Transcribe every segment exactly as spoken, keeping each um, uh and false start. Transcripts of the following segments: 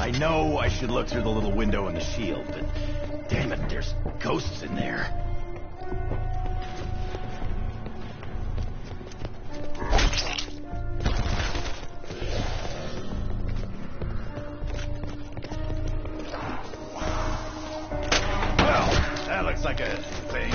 I know I should look through the little window in the shield, but damn it, there's ghosts in there. Well, that looks like a thing.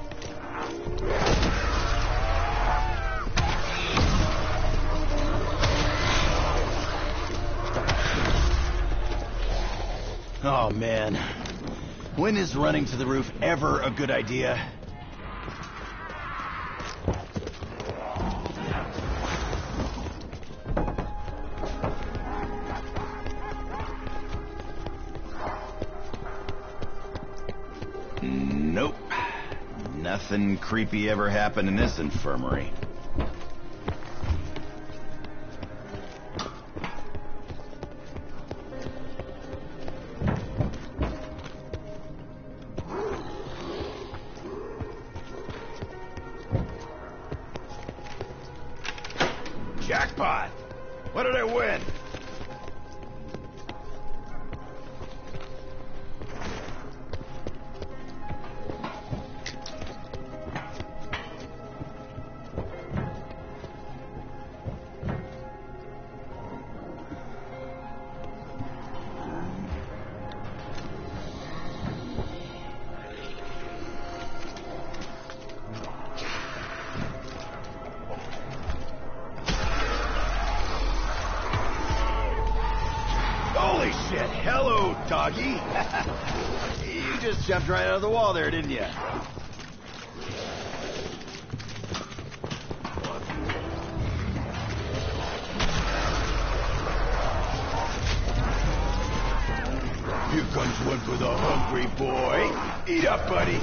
Oh, man. When is running to the roof ever a good idea? Nope. Nothing creepy ever happened in this infirmary. Jackpot! What did I win? Holy shit! Hello, doggy! You just jumped right out of the wall there, didn't you? Here comes one for the hungry boy. Eat up, buddy.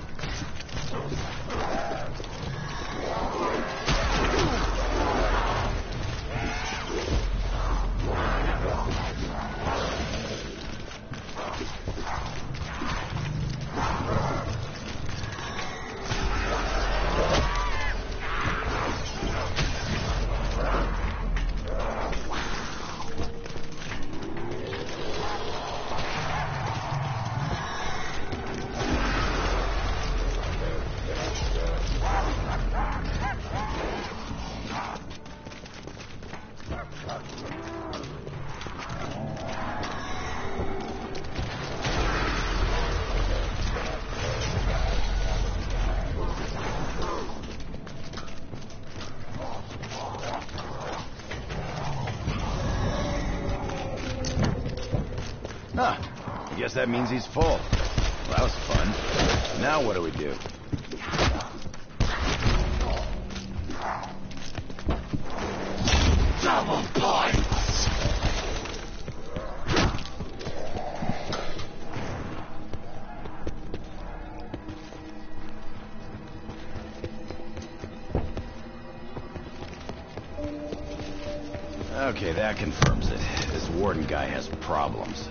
Huh. I guess that means he's full. Well, that was fun. Now what do we do? Double points! Okay, that confirms it. This warden guy has problems.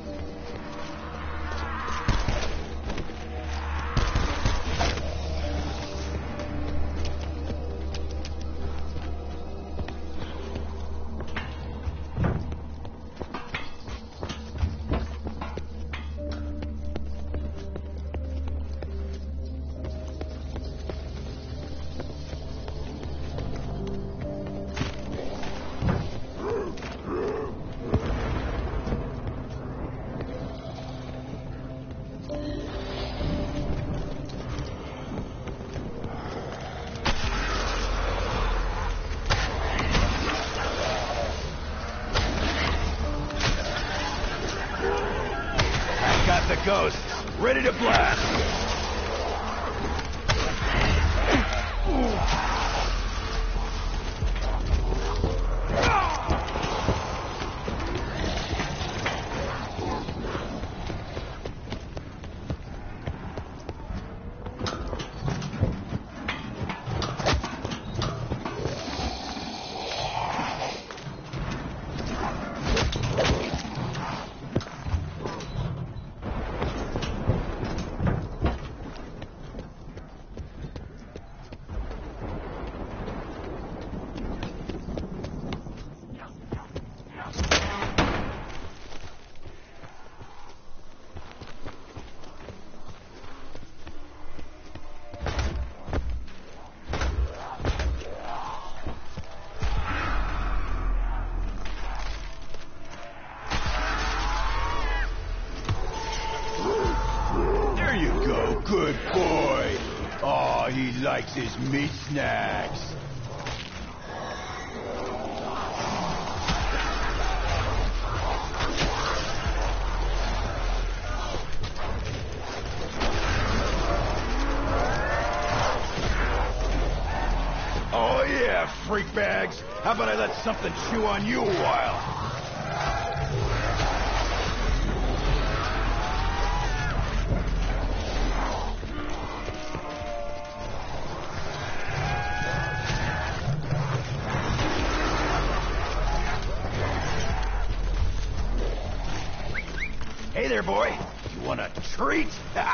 Got the ghosts ready to blast. likes his meat snacks. Oh yeah, freak bags. How about I let something chew on you a while? Hey there, boy. You want a treat?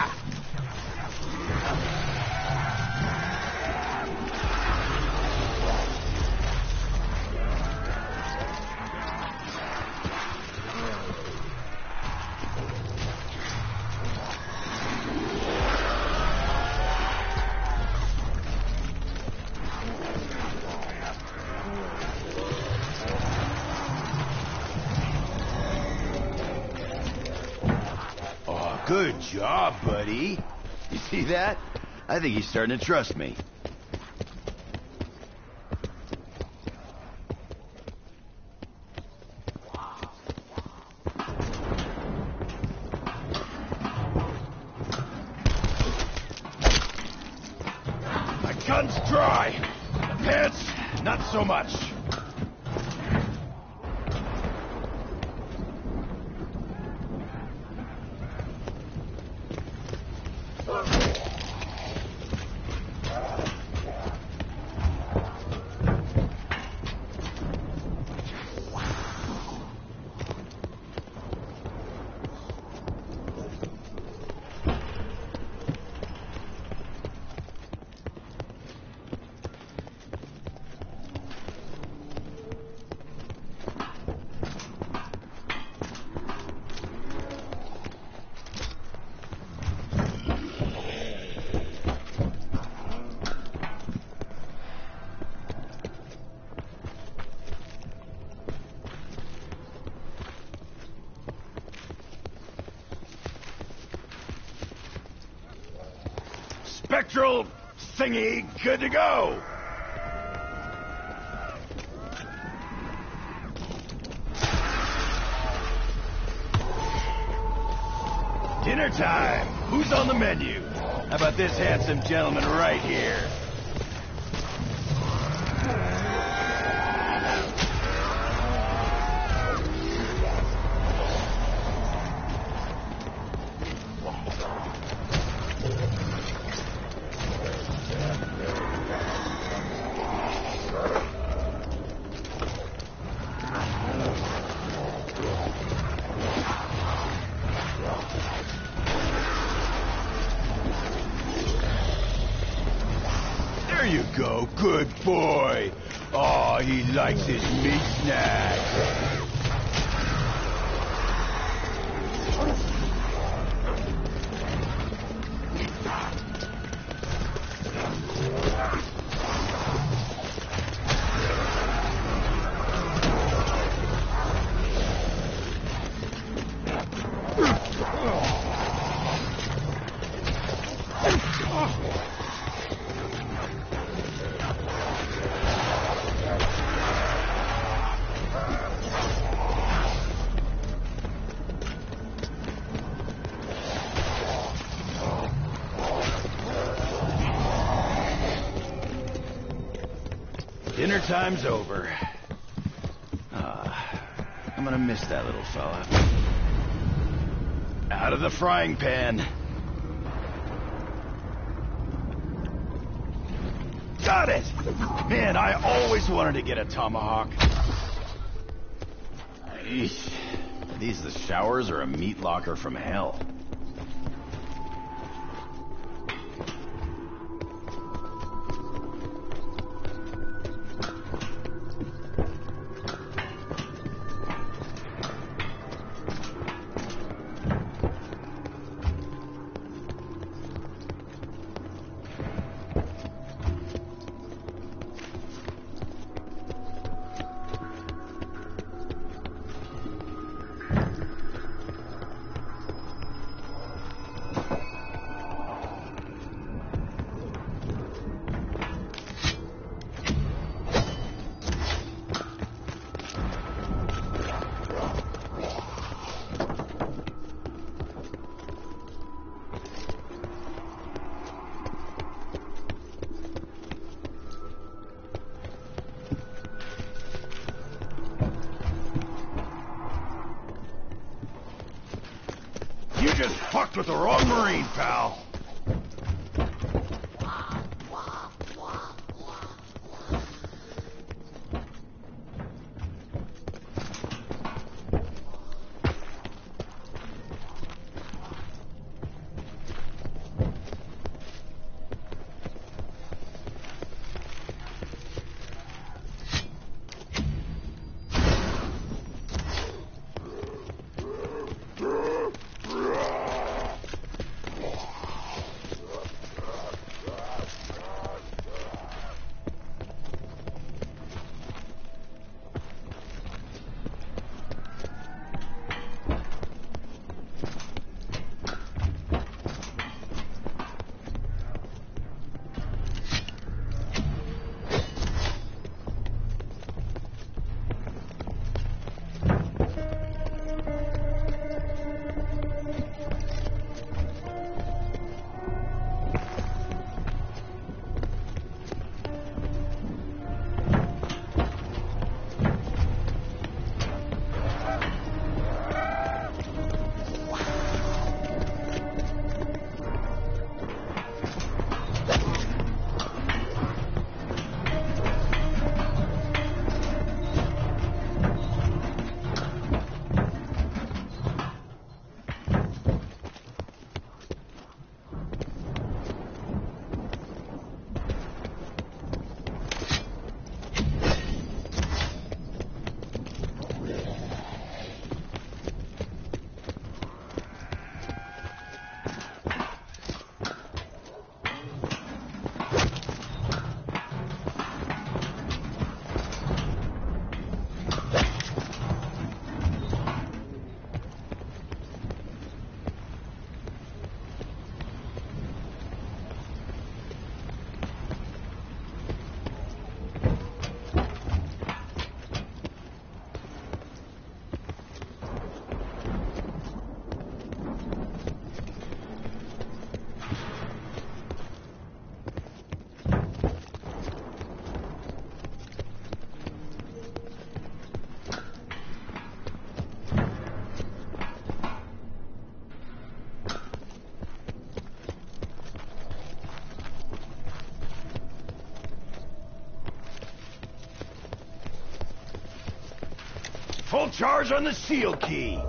Good job, buddy. You see that? I think he's starting to trust me. My gun's dry. The pants, not so much. Spectral thingy, good to go. Dinner time. Who's on the menu? How about this handsome gentleman right here? There you go, good boy. Oh, he likes his meat snack. Dinner time's over. Ah, I'm gonna miss that little fella. Out of the frying pan. Got it! Man, I always wanted to get a tomahawk. Eesh. Are these the showers or a meat locker from hell? just fucked with the wrong Marine, pal. Full charge on the seal key.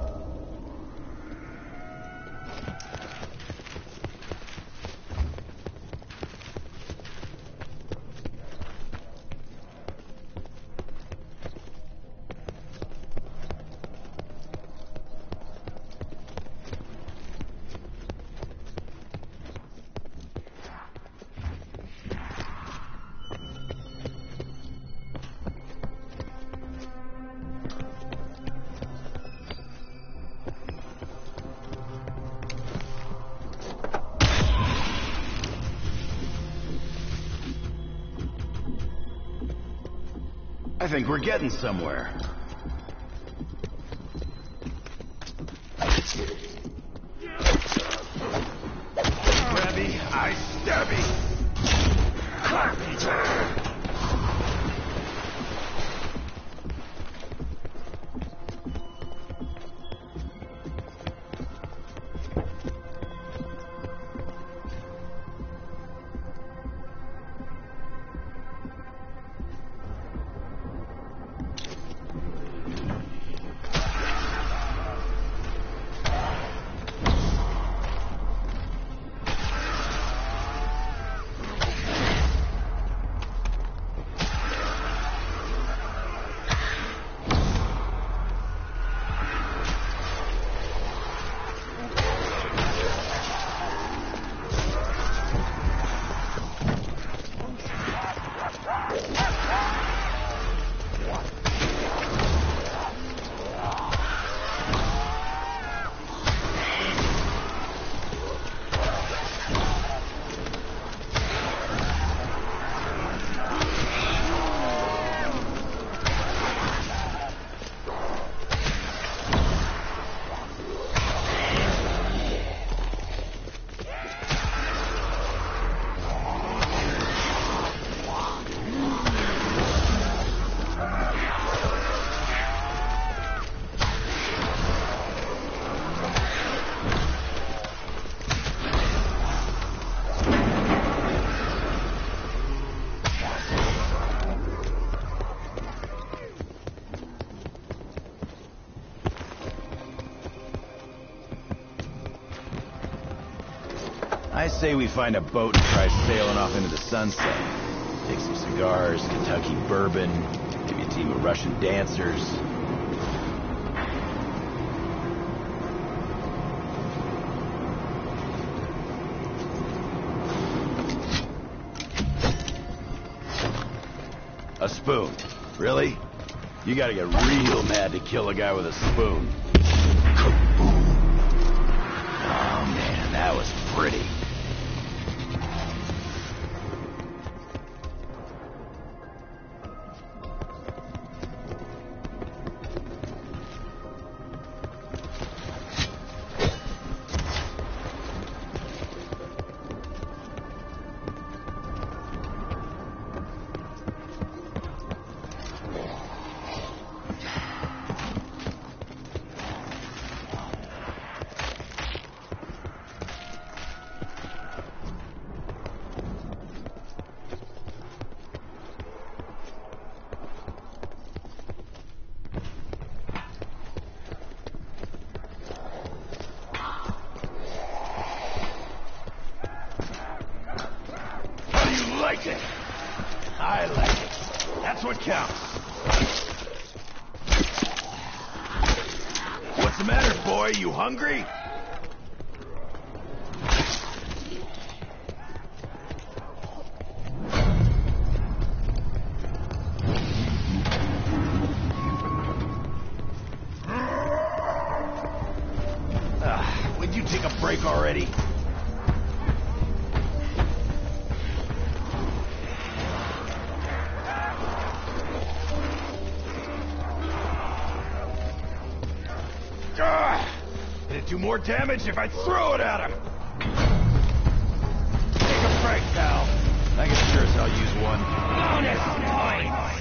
I think we're getting somewhere. Grabby, I stabby. Clappy. I say we find a boat and try sailing off into the sunset. Take some cigars, Kentucky bourbon, maybe a team of Russian dancers. A spoon. Really? You gotta get real mad to kill a guy with a spoon. Kaboom. Oh man, that was pretty. Like it. I like it. That's what counts. What's the matter, boy? You hungry? Uh, would you take a break already? Do more damage if I throw it at him. Take a break, pal. I can sure as hell use one. Bonus points!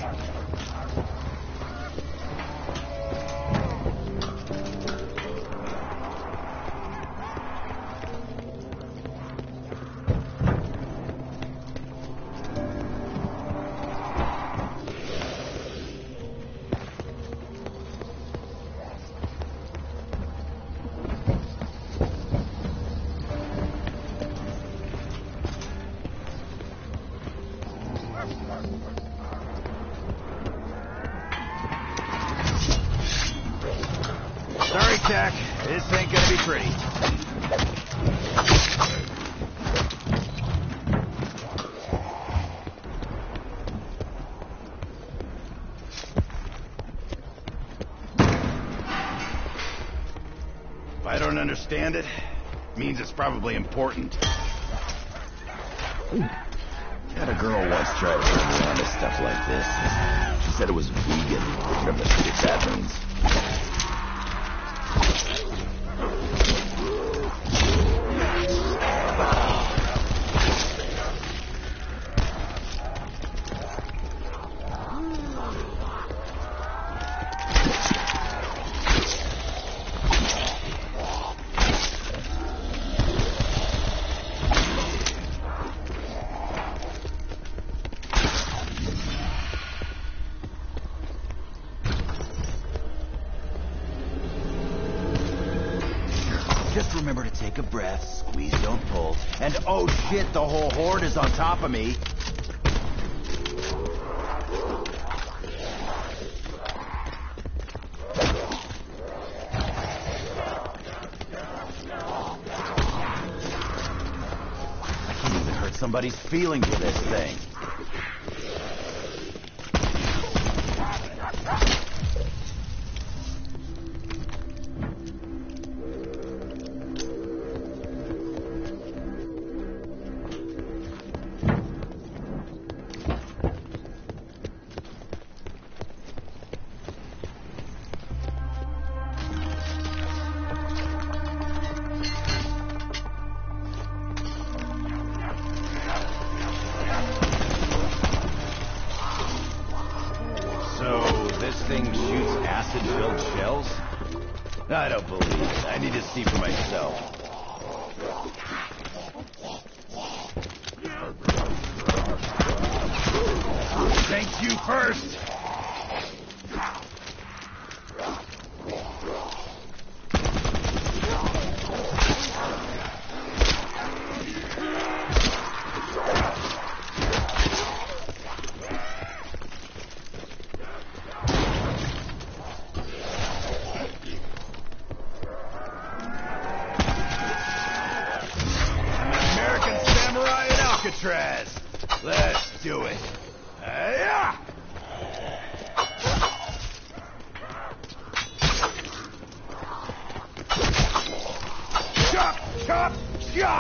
Sorry, Tack. This ain't gonna be pretty. If I don't understand it, it means it's probably important. Had a girl once try to turn me on to stuff like this. She said it was vegan, whatever the shit that means. Just remember to take a breath, squeeze, don't pull, and oh shit, the whole horde is on top of me. I can't even hurt somebody's feelings with this thing. This thing shoots acid-filled shells? I don't believe it. I need to see for myself. Thank you first!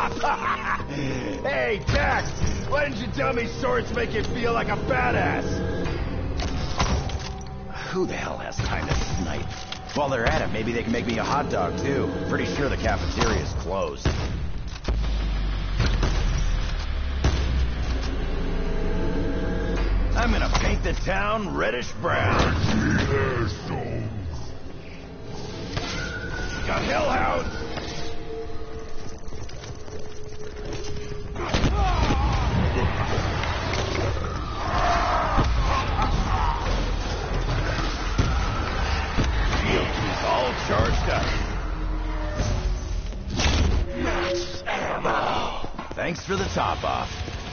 Hey, Tex! Why didn't you tell me swords make you feel like a badass? Who the hell has time to snipe? While they're at it, maybe they can make me a hot dog, too. Pretty sure the cafeteria's closed. I'm gonna paint the town reddish-brown. Got hellhounds! Shield is all charged up. Max ammo. Thanks for the top off.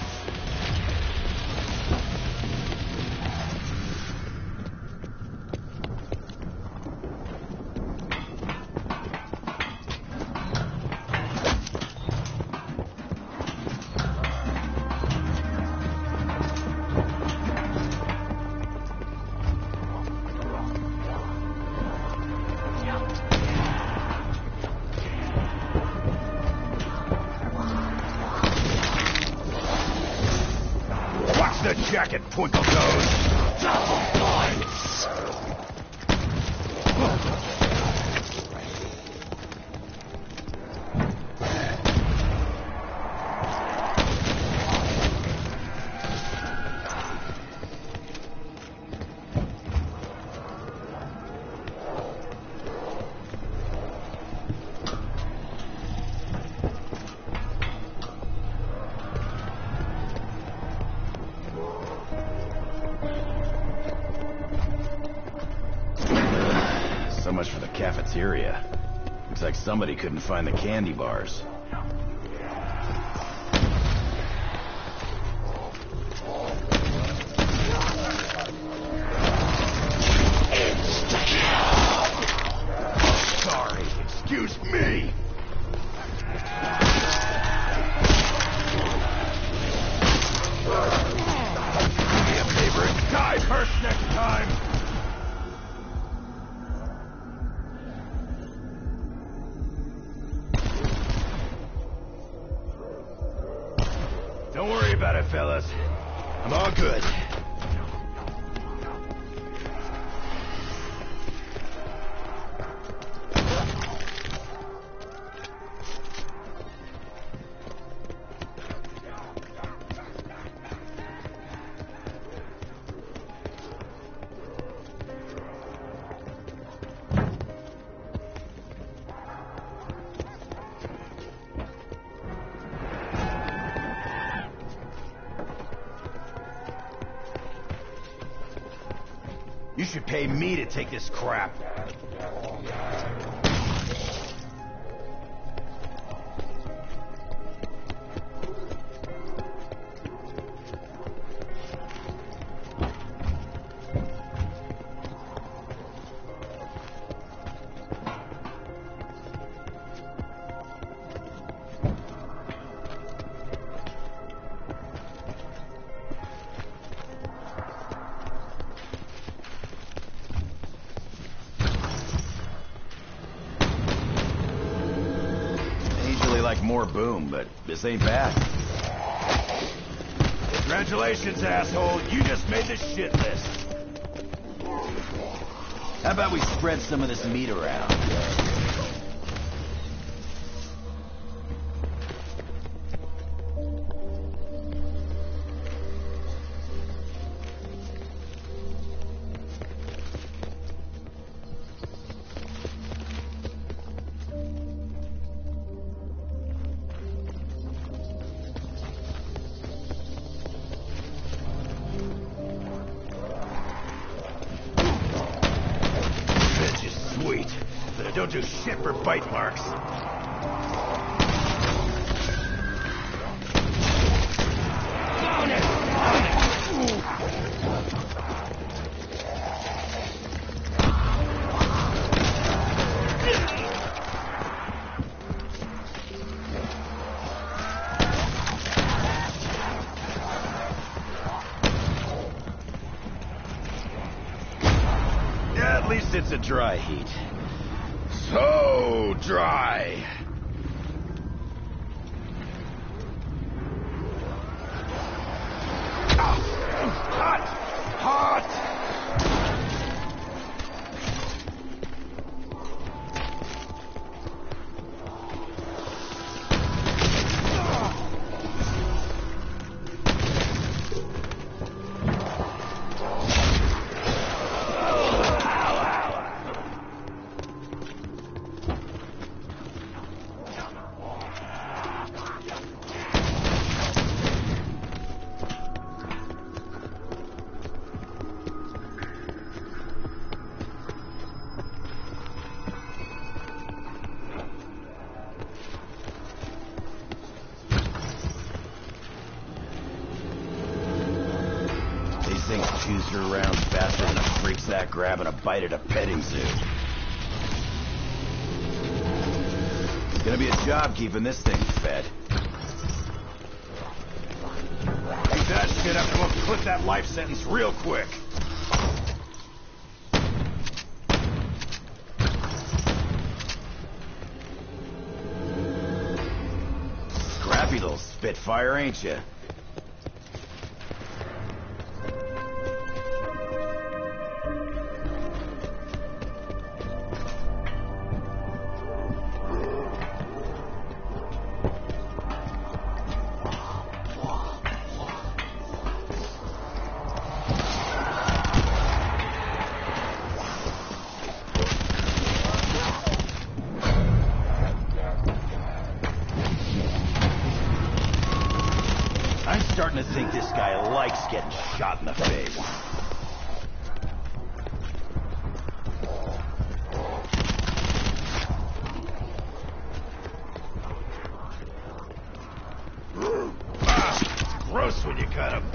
The jacket, twinkle toes. Double points. So much for the cafeteria. Looks like somebody couldn't find the candy bars. Sorry, excuse me. Do me a favor and die first next time. Don't worry about it, fellas. I'm all good. You should pay me to take this crap. Like more boom, but this ain't bad. Congratulations, asshole. You just made the shit list. How about we spread some of this meat around? Sweet, but I don't do shit for bite marks. Own it! Own it! At least it's a dry heat. So dry. hot! Hot! Things choose your rounds faster than a freak's that grabbing a bite at a petting zoo. It's gonna be a job keeping this thing fed. Take that shit up and we'll clip that life sentence real quick. Scrappy little spitfire, ain't ya? I'm starting to think this guy likes getting shot in the face. Ah, it's gross when you cut him.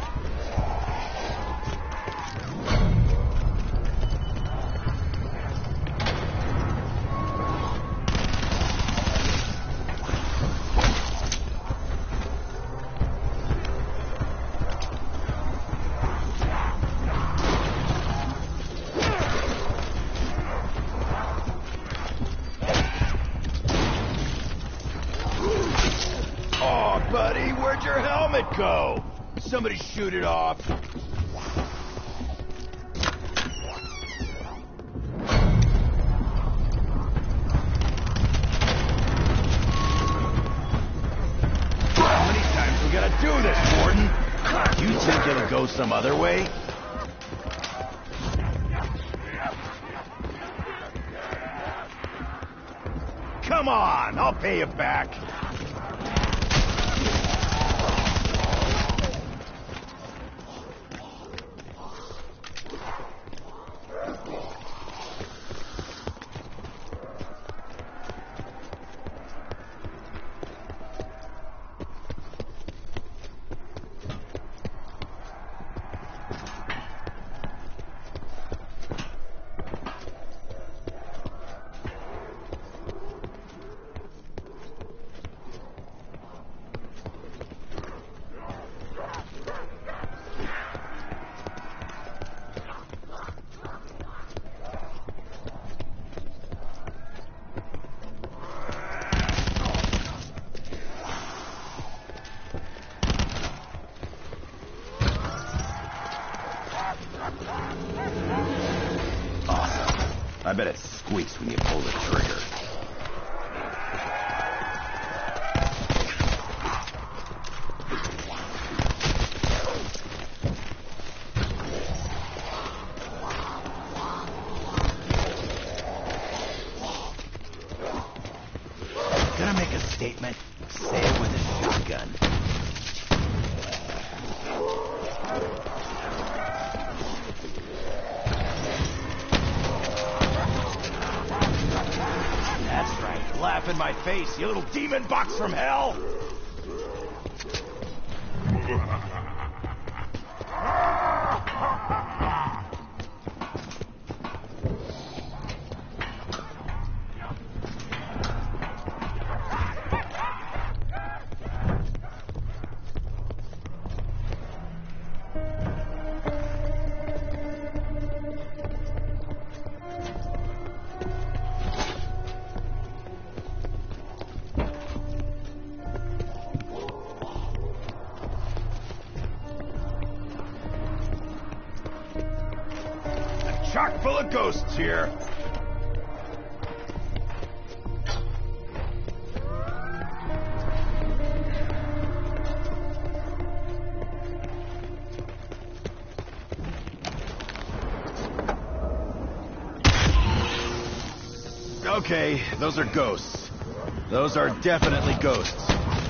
Buddy, where'd your helmet go? Somebody shoot it off. How many times we gotta do this, Warden? You think it'll go some other way? Come on, I'll pay you back. Awesome. I bet it squeaks when you pull the trigger. Gonna make a statement? Say it with a shotgun. That's right. Laugh in my face, you little demon box from hell! ghosts here. Okay, those are ghosts. Those are definitely ghosts.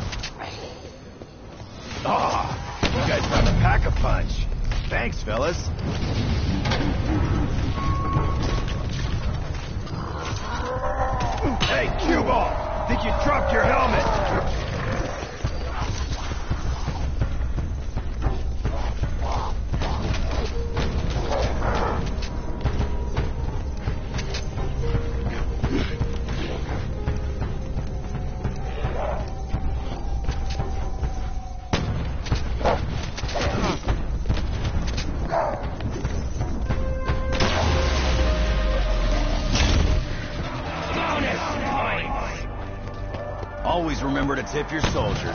Ah, you guys found a pack-a-punch. Thanks, fellas. Hey, cue ball! Think you dropped your helmet? Always remember to tip your soldiers.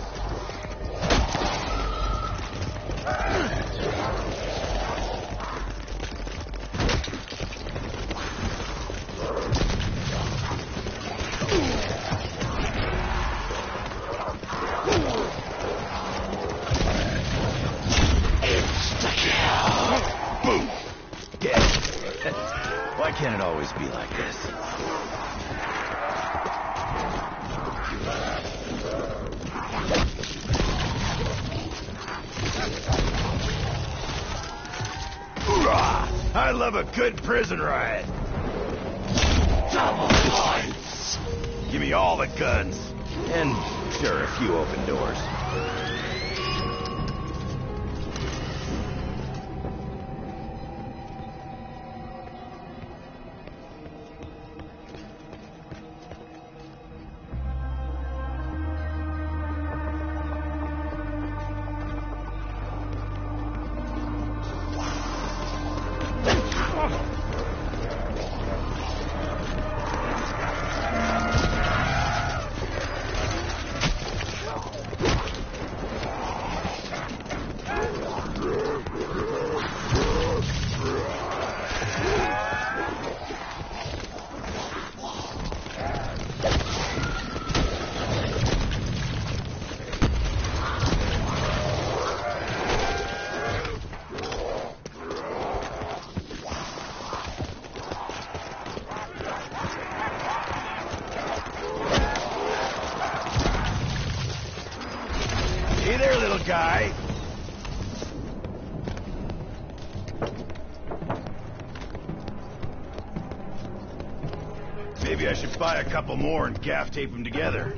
Boom! Yeah. Why can't it always be like this? I love a good prison riot. Double points. Give me all the guns. And sure, a few open doors. Hey there, little guy. Maybe I should buy a couple more and gaff tape them together.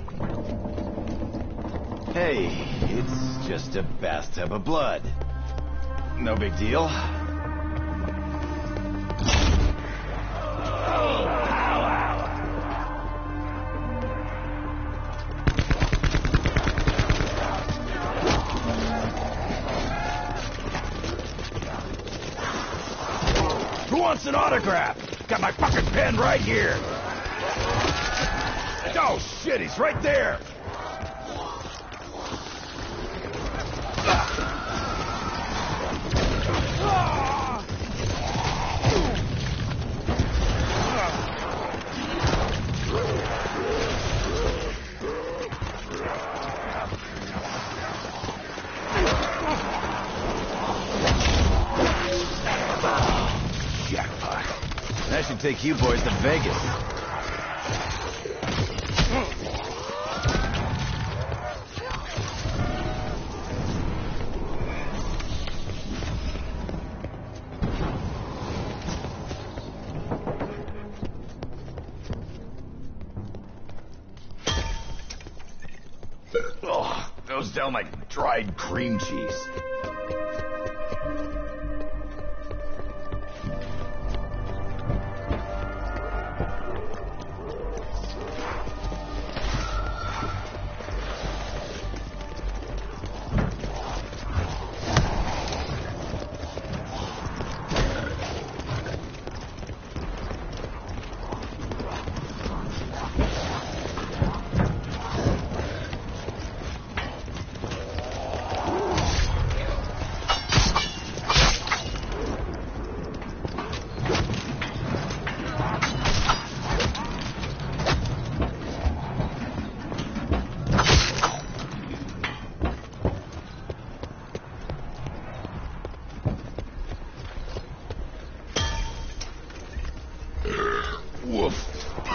Hey, it's just a bathtub of blood. No big deal. Who wants an autograph? Got my fucking pen right here. Oh shit, he's right there. Jackpot. That should take you boys to Vegas. Oh, goes down like dried cream cheese.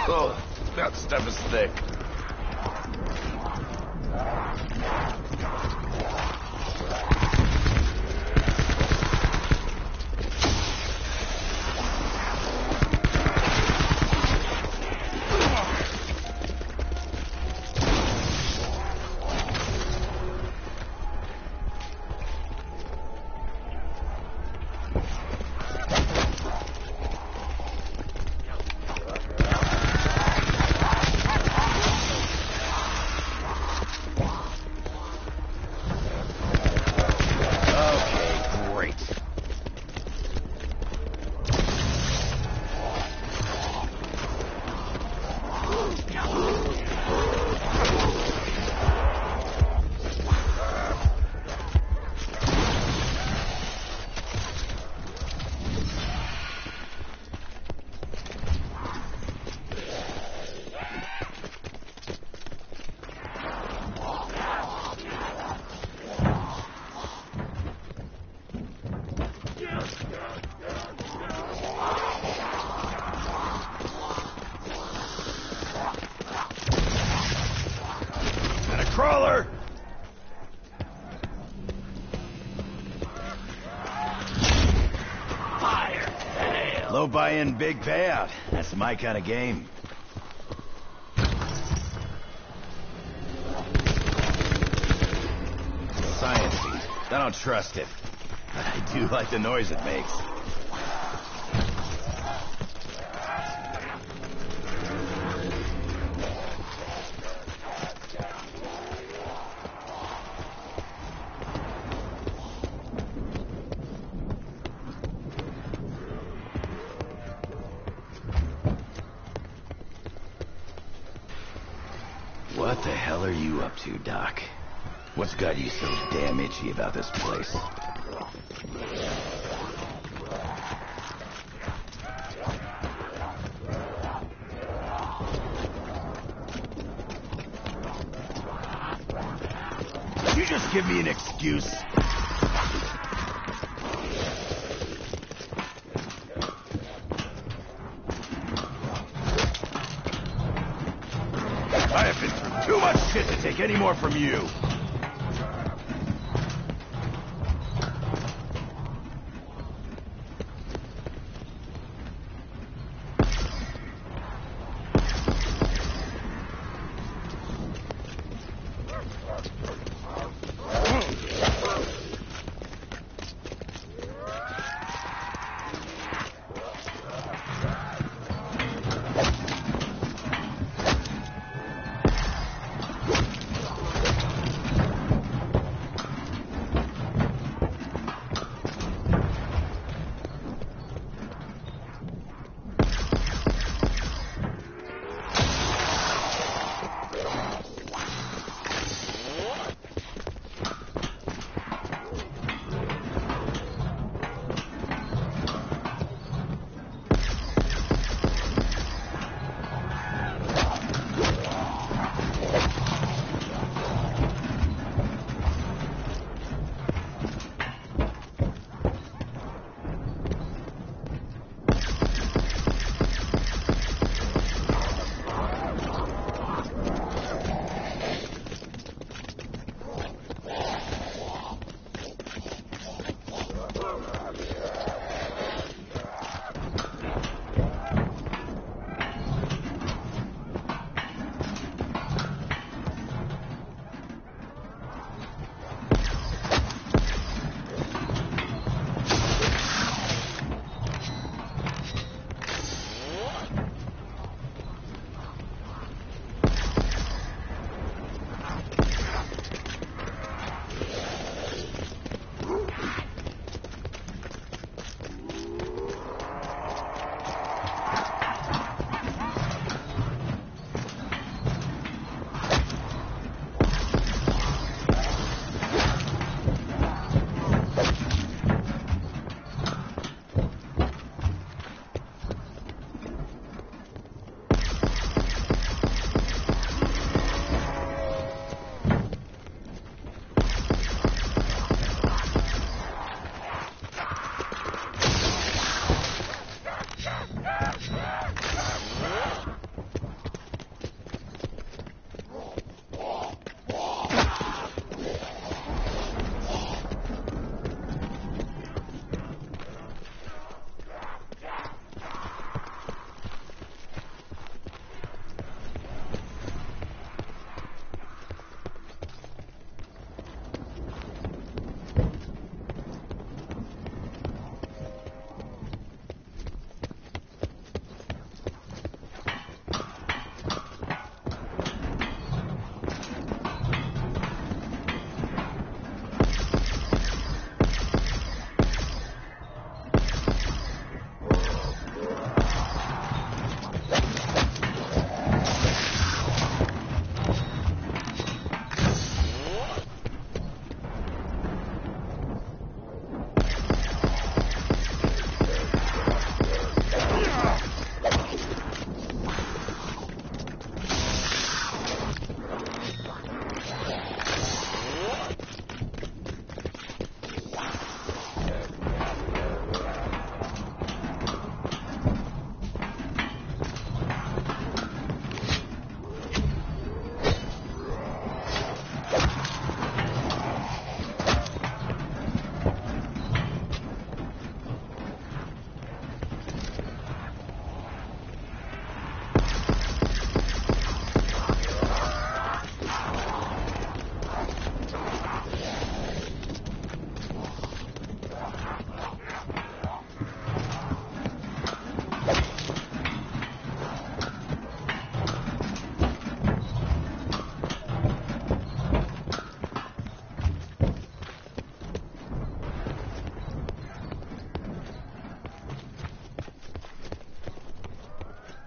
Oh, that stuff is thick. Crawler! Fire! Hell. Low buy-in, big payout. That's my kind of game. Sciencey. I don't trust it. But I do like the noise it makes. What the hell are you up to, Doc? What's got you so damn itchy about this place? You just give me an excuse. I have been through too much shit to take any more from you.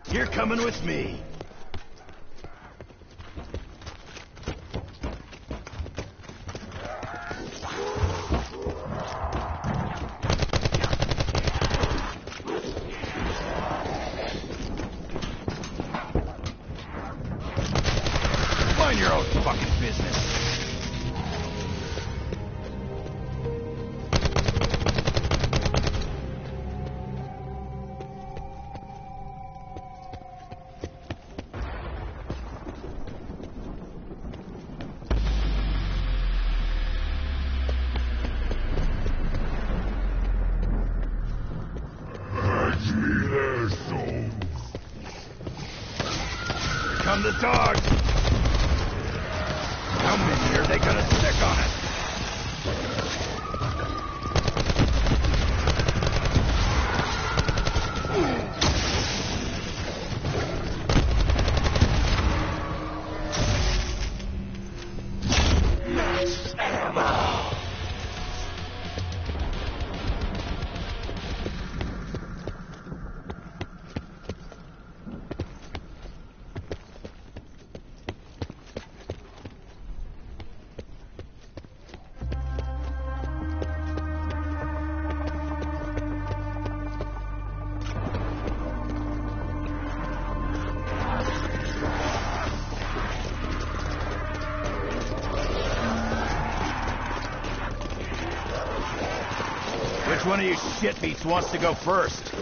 You're coming with me. Mind your own fucking business. Come the dogs! How many are they gonna stick on it? Max ammo! Which one of you shitbeats wants to go first?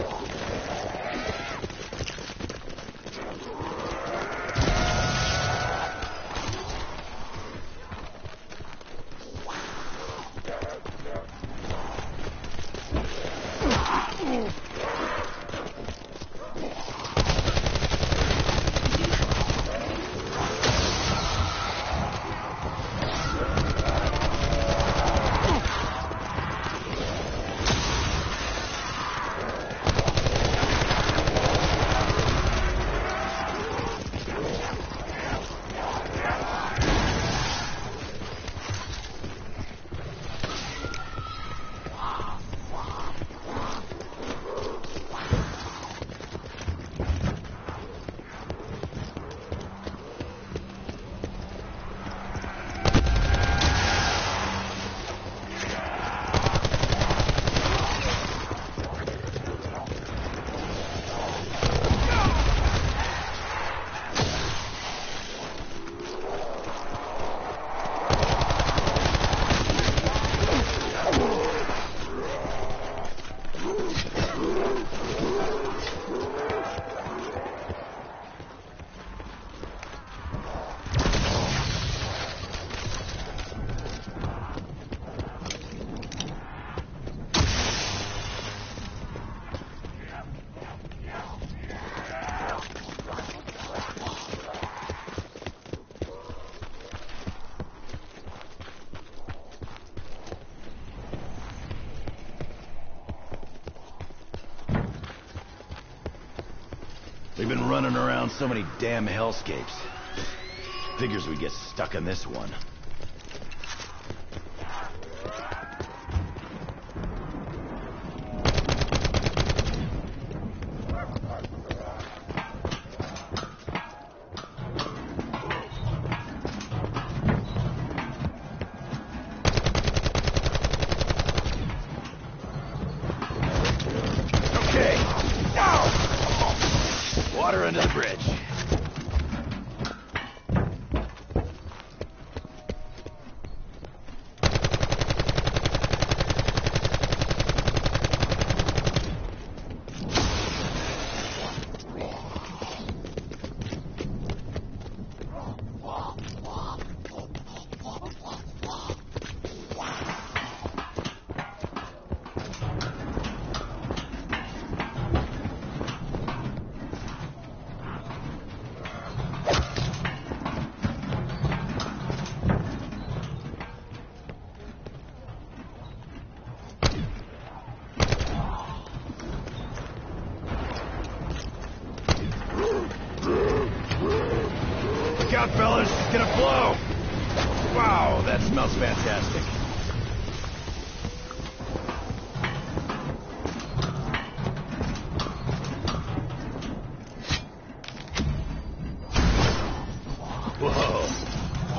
We've been running around so many damn hellscapes. Figures we get stuck in this one. Okay. Now! Water under the bridge. Look out, fellas, it's gonna blow! Wow, that smells fantastic.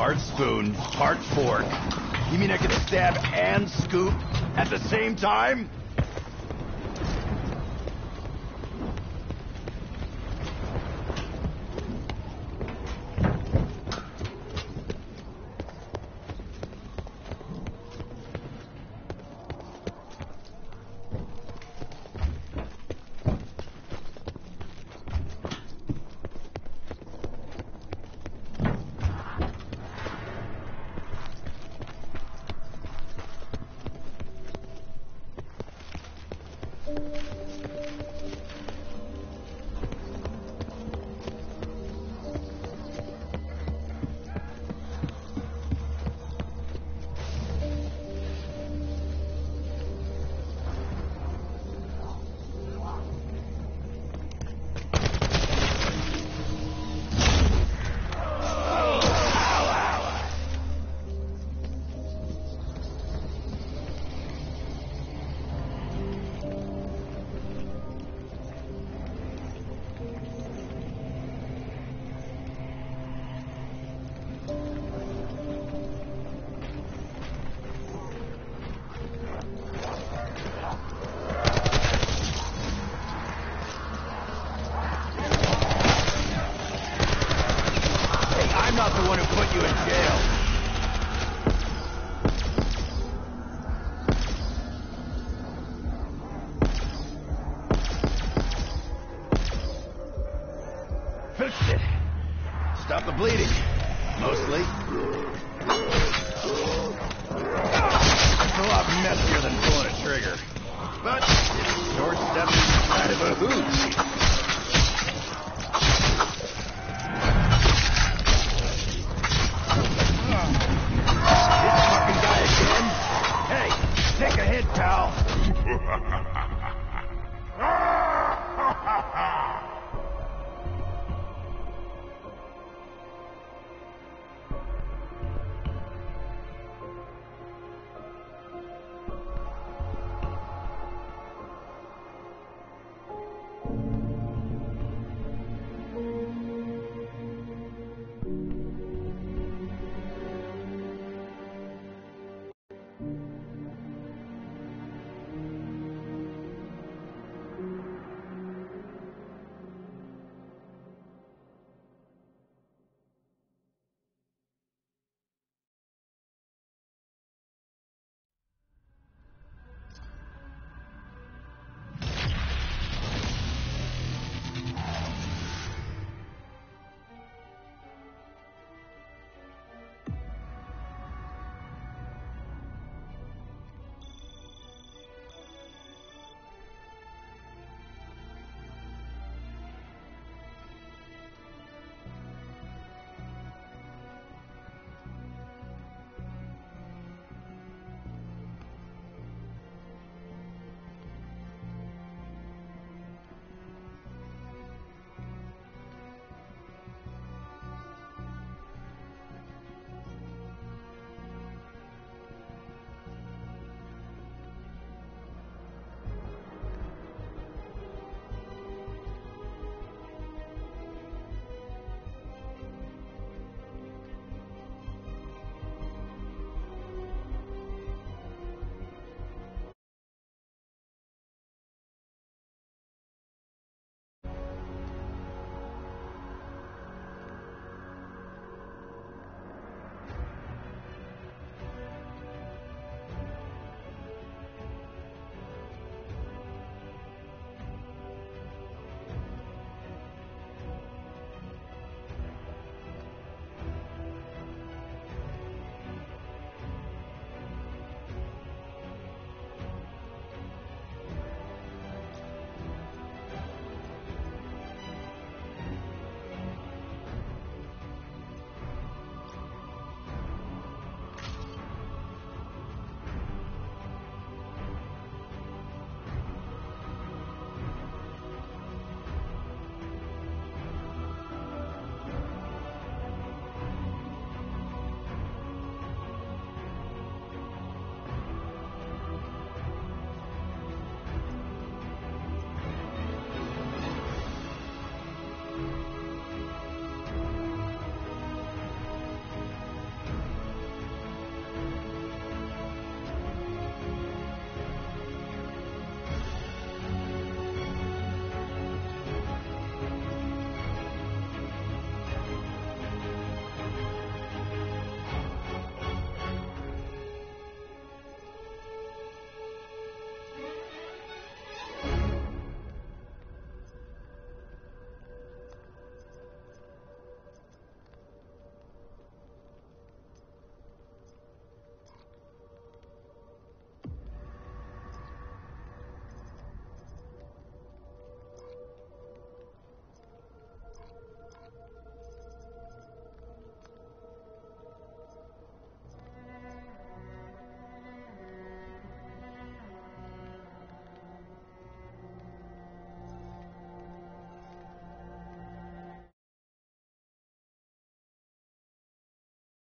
part spoon, part fork. You mean I can stab and scoop at the same time? Not the one who put you in jail. Fixed it. Stop the bleeding. Mostly. It's a lot messier than pulling a trigger. But it's short stepping inside of a hoop.